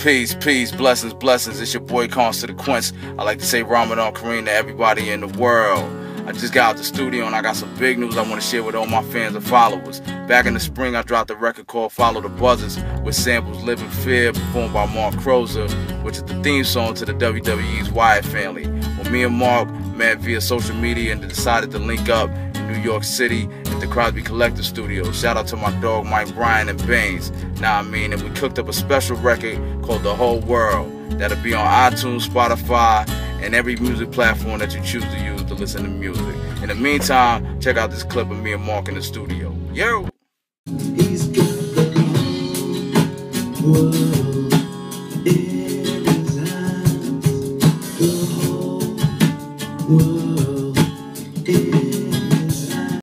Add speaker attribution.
Speaker 1: Peace, peace, blessings, blessings. It's your boy Constant Quince. I like to say Ramadan Kareem to everybody in the world. I just got out the studio and I got some big news I want to share with all my fans and followers. Back in the spring, I dropped a record called Follow the Buzzers with samples Living Fear, performed by Mark Crozer, which is the theme song to the WWE's Wyatt family. Well, me and Mark met via social media and decided to link up in New York City at the Crosby Collector Studio. Shout out to my dog Mike Bryan and Baines. And we cooked up a special record called The Whole World. That'll be on iTunes, Spotify, and every music platform that you choose to use to listen to music. In the meantime, check out this clip of me and Mark in the studio. Yo!
Speaker 2: He's got the whole world.